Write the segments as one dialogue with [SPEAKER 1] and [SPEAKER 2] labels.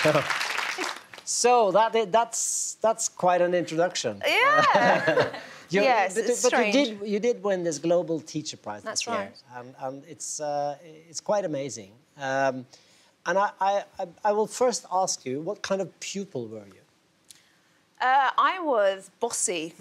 [SPEAKER 1] So that's quite an introduction.
[SPEAKER 2] Yeah. Yes,
[SPEAKER 1] but,
[SPEAKER 2] it's
[SPEAKER 1] but
[SPEAKER 2] strange.
[SPEAKER 1] you did win this Global Teacher Prize
[SPEAKER 2] That's
[SPEAKER 1] this year,
[SPEAKER 2] right.
[SPEAKER 1] and it's quite amazing. And I will first ask you, what kind of pupil were you?
[SPEAKER 2] I was bossy.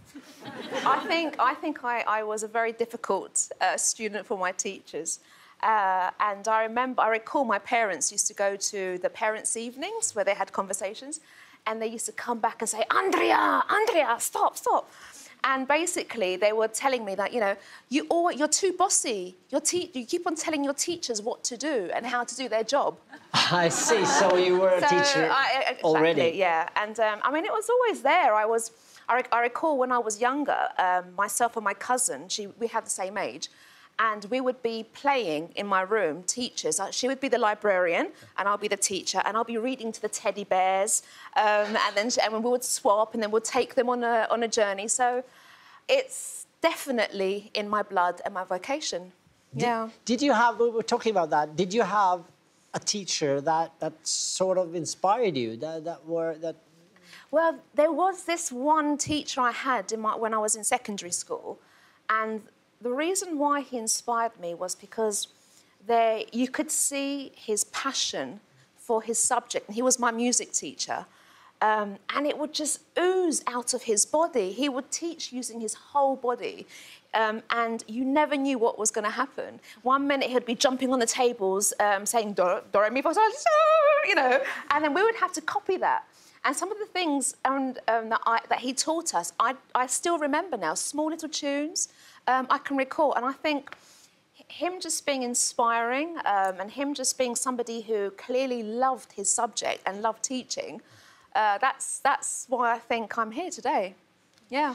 [SPEAKER 2] I think I was a very difficult student for my teachers. And I recall my parents used to go to the parents' evenings where they had conversations, and they used to come back and say, Andria, stop. And basically, they were telling me that, you know, you're too bossy. You keep on telling your teachers what to do and how to do their job.
[SPEAKER 1] I see. So you were a teacher already.
[SPEAKER 2] Exactly, yeah. And, I mean, it was always there. I recall when I was younger, myself and my cousin, we had the same age, and we would be playing in my room, teachers. She would be the librarian, and I'll be the teacher, and I'll be reading to the teddy bears, and we would swap, and then we'd take them on a journey. So it's definitely in my blood and my vocation. Yeah.
[SPEAKER 1] Did you have? We were talking about that. Did you have a teacher that sort of inspired you?
[SPEAKER 2] Well, there was this one teacher I had when I was in secondary school, and the reason why he inspired me was because you could see his passion for his subject. And he was my music teacher. And it would just ooze out of his body. He would teach using his whole body. And you never knew what was going to happen. One minute he'd be jumping on the tables, saying, do, re, mi, fa, sol, so, you know, and then we would have to copy that. And some of the things that he taught us, I still remember now, small little tunes. I can recall, and I think him just being inspiring and him just being somebody who clearly loved his subject and loved teaching, that's why I think I'm here today. Yeah.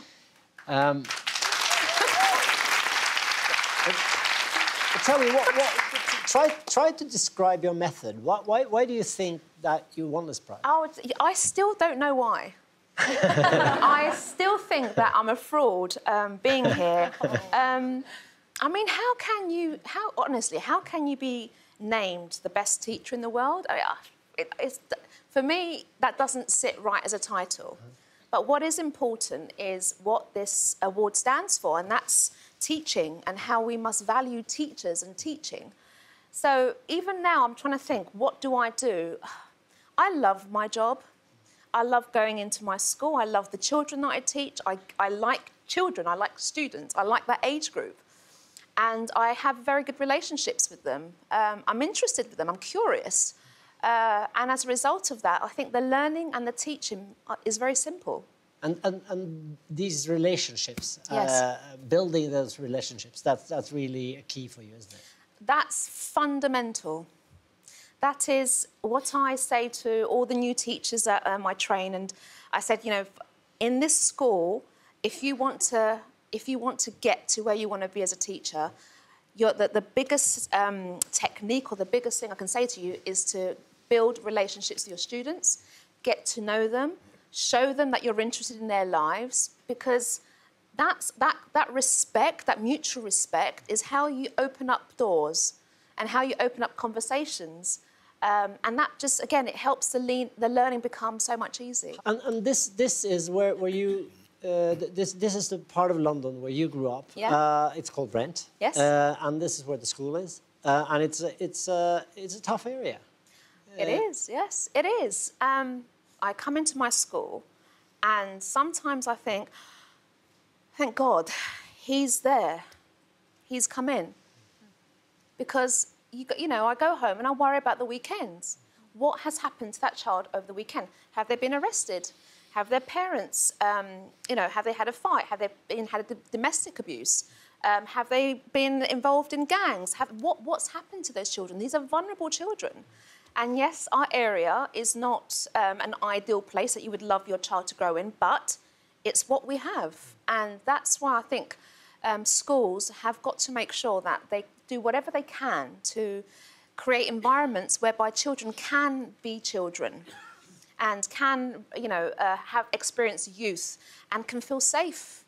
[SPEAKER 1] Tell me, try to describe your method. Why do you think that you won this prize?
[SPEAKER 2] I still don't know why. I still think that I'm a fraud being here. I mean, honestly, how can you be named the best teacher in the world? For me, that doesn't sit right as a title. But what is important is what this award stands for, and that's teaching and how we must value teachers and teaching. So even now, I'm trying to think, what do? I love my job. I love going into my school. I love the children that I teach. I like children. I like students. I like that age group. And I have very good relationships with them. I'm interested with them. I'm curious. And as a result of that, I think the learning and the teaching is very simple.
[SPEAKER 1] And these relationships,
[SPEAKER 2] yes.
[SPEAKER 1] Building those relationships, that's really a key for you, isn't it?
[SPEAKER 2] That's fundamental. That is what I say to all the new teachers that I train. And I said, you know, in this school, if you want to get to where you want to be as a teacher, the biggest technique or the biggest thing I can say to you is to build relationships with your students, get to know them, show them that you're interested in their lives, because that respect, that mutual respect, is how you open up doors and how you open up conversations. And that just, again, it helps the learning become so much easier.
[SPEAKER 1] And this is where you, this is the part of London where you grew up.
[SPEAKER 2] Yeah.
[SPEAKER 1] It's called Brent.
[SPEAKER 2] Yes.
[SPEAKER 1] And this is where the school is. And it's a tough area.
[SPEAKER 2] It is, yes, it is. I come into my school and sometimes I think, thank God, he's there. He's come in. Because, you know, I go home and I worry about the weekends. What has happened to that child over the weekend? Have they been arrested? Have their parents, you know, have they had a fight? Have they had domestic abuse? Have they been involved in gangs? What's happened to those children? These are vulnerable children. And yes, our area is not an ideal place that you would love your child to grow in, but it's what we have. And that's why I think schools have got to make sure that they do whatever they can to create environments whereby children can be children and can, you know, have experienced youth and can feel safe.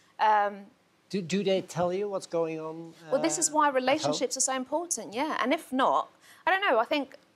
[SPEAKER 1] Do they tell you what's going on?
[SPEAKER 2] Well, this is why relationships are so important, yeah. And if not, I don't know, I think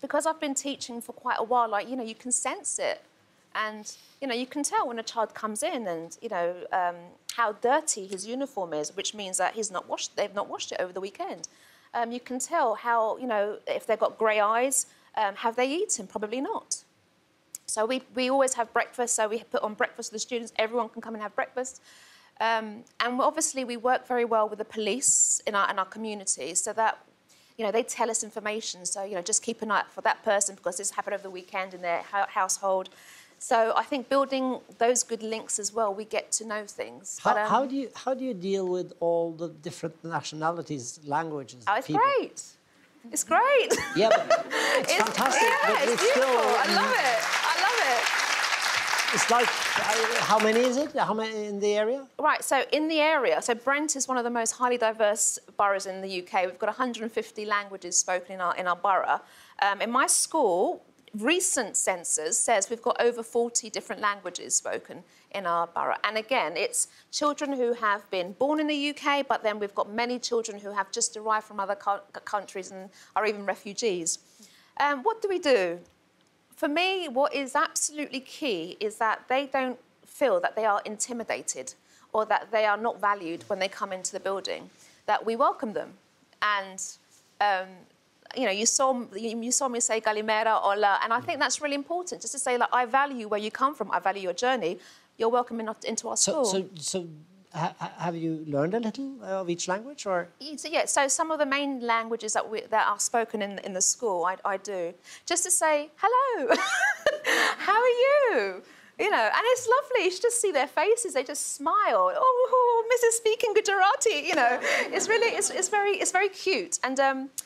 [SPEAKER 2] because I've been teaching for quite a while, like, you know, you can sense it. And, you know, you can tell when a child comes in and, you know, how dirty his uniform is, which means that they've not washed it over the weekend. You can tell how, you know, if they've got grey eyes, have they eaten? Probably not. So we always have breakfast, so we put on breakfast for the students. Everyone can come and have breakfast. And obviously we work very well with the police in our community so that, you know, they tell us information. So, you know, just keep an eye out for that person because this happened over the weekend in their household. So I think building those good links as well, we get to know things.
[SPEAKER 1] How do you deal with all the different nationalities, languages?
[SPEAKER 2] Oh, it's great. It's great.
[SPEAKER 1] Yeah, but it's fantastic.
[SPEAKER 2] Yeah,
[SPEAKER 1] but
[SPEAKER 2] it's beautiful. I love it. I love it.
[SPEAKER 1] It's like, how many is it? How many in the area?
[SPEAKER 2] Right, so in the area, so Brent is one of the most highly diverse boroughs in the UK. We've got 150 languages spoken in our borough. In my school, recent census says we've got over 40 different languages spoken in our borough. And again, it's children who have been born in the UK, but then we've got many children who have just arrived from other countries and are even refugees. What do we do? For me, what is absolutely key is that they don't feel that they are intimidated or that they are not valued when they come into the building, that we welcome them. And you know, you saw me say Galimera, Hola, and I think that's really important, just to say, like, I value where you come from, I value your journey. You're welcome into our school.
[SPEAKER 1] So have you learned a little of each language, or?
[SPEAKER 2] Yeah, so some of the main languages that are spoken in the school, I do. Just to say, hello, how are you? You know, and it's lovely. You should just see their faces. They just smile. Oh, Mrs. speaking Gujarati. You know, it's very cute. And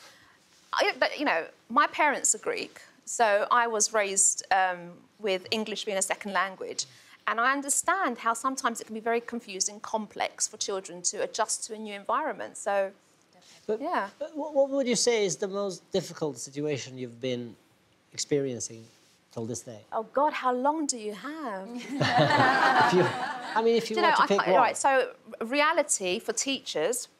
[SPEAKER 2] you know, my parents are Greek, so I was raised with English being a second language. And I understand how sometimes it can be very confusing, complex for children to adjust to a new environment. So, yeah.
[SPEAKER 1] But what would you say is the most difficult situation you've been experiencing till this day?
[SPEAKER 2] Oh, God, how long do you have?
[SPEAKER 1] if you want to pick one.
[SPEAKER 2] Right, so reality for teachers,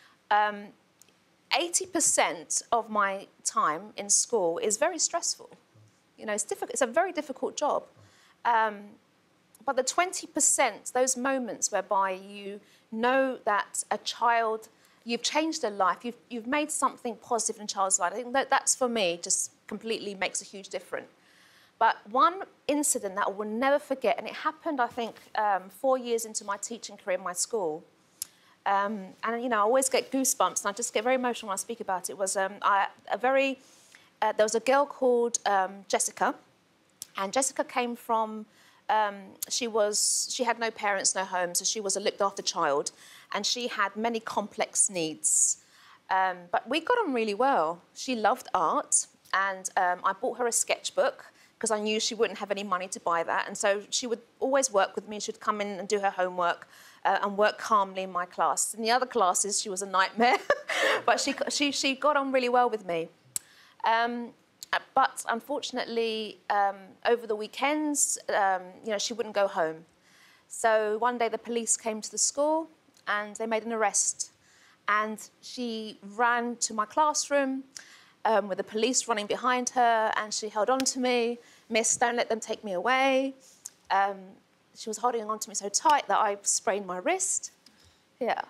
[SPEAKER 2] 80% of my time in school is very stressful. You know, it's difficult. It's a very difficult job. But the 20%, those moments whereby you know that a child, you've changed their life, you've made something positive in a child's life, I think that's, for me, just completely makes a huge difference. But one incident that I will never forget, and it happened, I think, 4 years into my teaching career in my school, and, you know, I always get goosebumps, and I just get very emotional when I speak about it, was there was a girl called Jessica, and Jessica came from... she had no parents, no home, so she was a looked-after child, and she had many complex needs. But we got on really well. She loved art, and I bought her a sketchbook because I knew she wouldn't have any money to buy that, and so she would always work with me. She would come in and do her homework and work calmly in my class. In the other classes, she was a nightmare, but she got on really well with me. But unfortunately, over the weekends, you know, she wouldn't go home. So one day the police came to the school and they made an arrest. And she ran to my classroom with the police running behind her, and she held on to me. Miss, don't let them take me away. She was holding on to me so tight that I sprained my wrist. Yeah.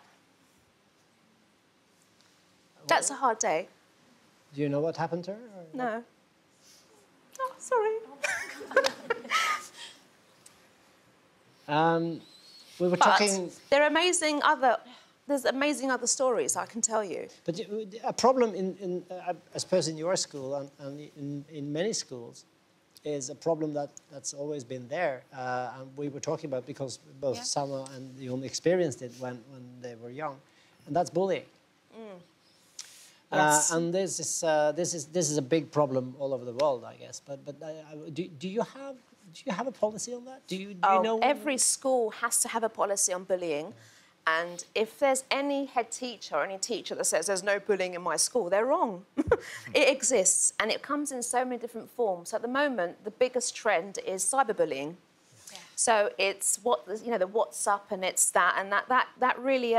[SPEAKER 2] That's a hard day.
[SPEAKER 1] Do you know what happened to her? Or
[SPEAKER 2] no. Oh, sorry.
[SPEAKER 1] We were talking...
[SPEAKER 2] There's amazing other stories I can tell you.
[SPEAKER 1] But a problem I suppose in your school and in many schools is a problem that's always been there. And we were talking about because both Sanna and Jon experienced it when they were young, and that's bullying.
[SPEAKER 2] Yes.
[SPEAKER 1] And this is a big problem all over the world, I guess. But do you have a policy on that? Do you know?
[SPEAKER 2] Every school has to have a policy on bullying, and if there's any head teacher or any teacher that says there's no bullying in my school, they're wrong. It exists, and it comes in so many different forms. At the moment, the biggest trend is cyberbullying. Yeah. So it's the WhatsApp, and it's that, and that really.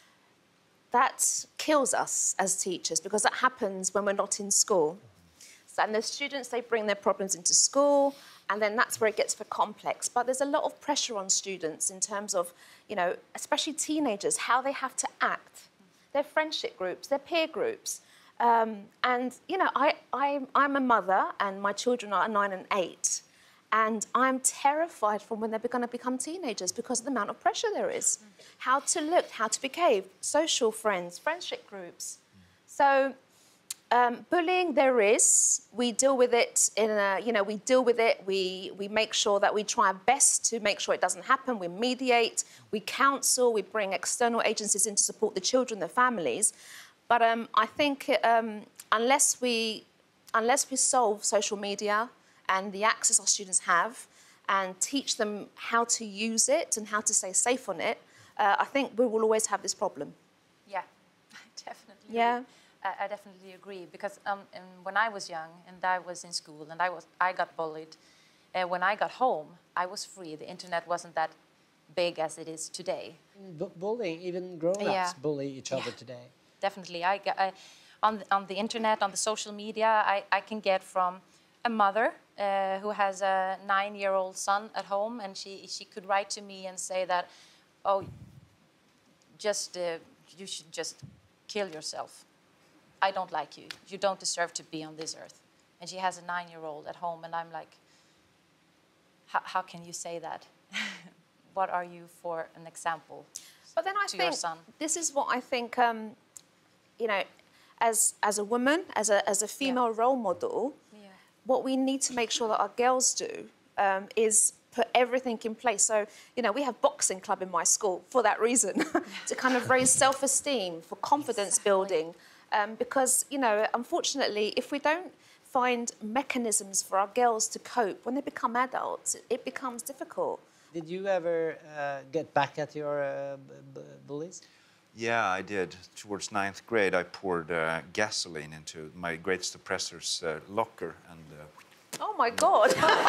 [SPEAKER 2] That kills us as teachers because that happens when we're not in school. And the students, they bring their problems into school, and then that's where it gets for complex. But there's a lot of pressure on students in terms of, you know, especially teenagers, how they have to act, their friendship groups, their peer groups. And, you know, I'm a mother, and my children are 9 and 8. And I'm terrified from when they're going to become teenagers because of the amount of pressure there is. How to look, how to behave, social friends, friendship groups. So bullying there is. We deal with it in a, you know, we deal with it. We make sure that we try our best to make sure it doesn't happen. We mediate, we counsel, we bring external agencies in to support the children, the families. But I think unless we solve social media and the access our students have and teach them how to use it and how to stay safe on it, I think we will always have this problem.
[SPEAKER 3] Yeah, definitely.
[SPEAKER 2] Yeah.
[SPEAKER 3] I definitely agree, because when I was young and I was in school and I got bullied, when I got home, I was free. The internet wasn't that big as it is today.
[SPEAKER 1] Bullying, even grown-ups bully each other today.
[SPEAKER 3] Definitely. On the internet, on the social media, I can get from a mother who has a 9-year-old son at home, and she could write to me and say that, oh, you should just kill yourself. I don't like you. You don't deserve to be on this earth. And she has a 9-year-old at home, and I'm like, how can you say that? What are you for an example?
[SPEAKER 2] But then I think your son? This is what I think, you know, as a woman, as a female role model, what we need to make sure that our girls do is put everything in place. So, you know, we have boxing club in my school for that reason, to kind of raise self-esteem, for confidence building. Because, you know, unfortunately, if we don't find mechanisms for our girls to cope, when they become adults, it becomes difficult.
[SPEAKER 1] Did you ever get back at your bullies?
[SPEAKER 4] Yeah, I did. Towards 9th grade, I poured gasoline into my grade suppressor's locker, and...
[SPEAKER 2] Oh, my God.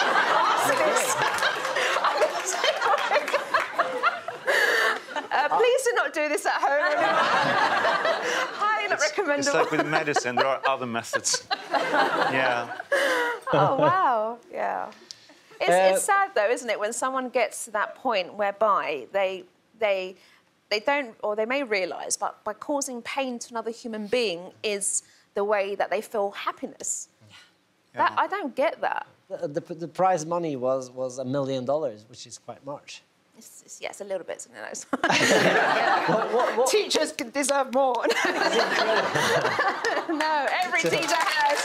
[SPEAKER 2] Please do not do this at home. Highly not recommendable.
[SPEAKER 4] It's like with medicine, there are other methods. Yeah.
[SPEAKER 2] Oh, wow. Yeah. It's sad, though, isn't it, when someone gets to that point whereby they don't, or they may realise, but by causing pain to another human being is the way that they feel happiness. Yeah. I don't get that.
[SPEAKER 1] The prize money was $1 million, which is quite much.
[SPEAKER 2] Yeah, it's a little bit, isn't it? What? Teachers can deserve more. No, every teacher has.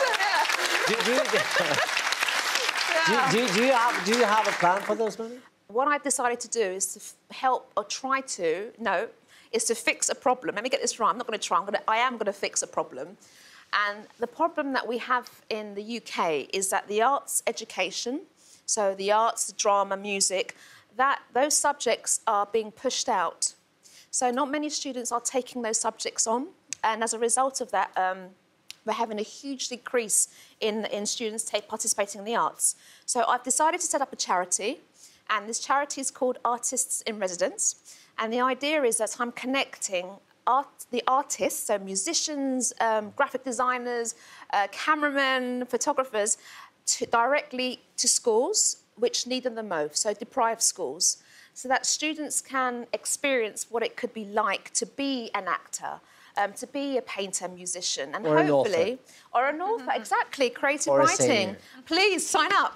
[SPEAKER 1] Do you have a plan for those money?
[SPEAKER 2] What I've decided to do is to help, or try to, is to fix a problem. Let me get this right. I'm not going to try. I am going to fix a problem. And the problem that we have in the UK is that the arts education, so the arts, drama, music, those subjects are being pushed out. So not many students are taking those subjects on. And as a result of that, we're having a huge decrease in students participating in the arts. So I've decided to set up a charity, and this charity is called Artists in Residence. And the idea is that I'm connecting the artists, so musicians, graphic designers, cameramen, photographers, directly to schools which need them the most, so deprived schools, so that students can experience what it could be like to be an actor, to be a painter, musician, and
[SPEAKER 1] or
[SPEAKER 2] hopefully...
[SPEAKER 1] An author.
[SPEAKER 2] Or an author, exactly, creative
[SPEAKER 1] or
[SPEAKER 2] writing. Please, sign up.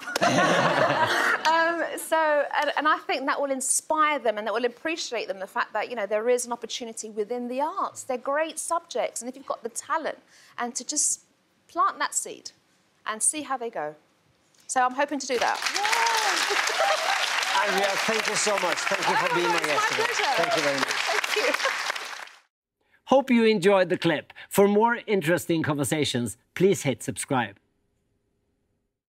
[SPEAKER 2] And I think that will inspire them, and that will appreciate them, the fact that, you know, there is an opportunity within the arts. They're great subjects, and if you've got the talent, and to just plant that seed and see how they go. So I'm hoping to do that.
[SPEAKER 1] Andria, thank you so much. Thank you for being my guest today. Thank you very much.
[SPEAKER 2] Thank you.
[SPEAKER 1] Hope you enjoyed the clip. For more interesting conversations, please hit subscribe.